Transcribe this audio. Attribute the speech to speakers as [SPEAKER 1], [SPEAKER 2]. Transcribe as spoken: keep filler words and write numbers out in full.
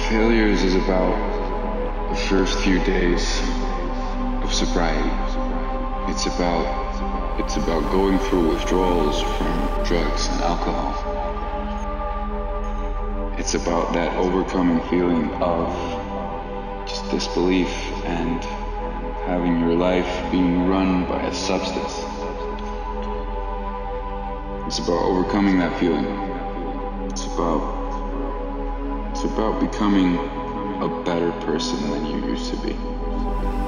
[SPEAKER 1] Failures is about the first few days of sobriety. It's about it's about going through withdrawals from drugs and alcohol. It's about that overcoming feeling of just disbelief and having your life being run by a substance. It's about overcoming that feeling. It's about It's about becoming a better person than you used to be.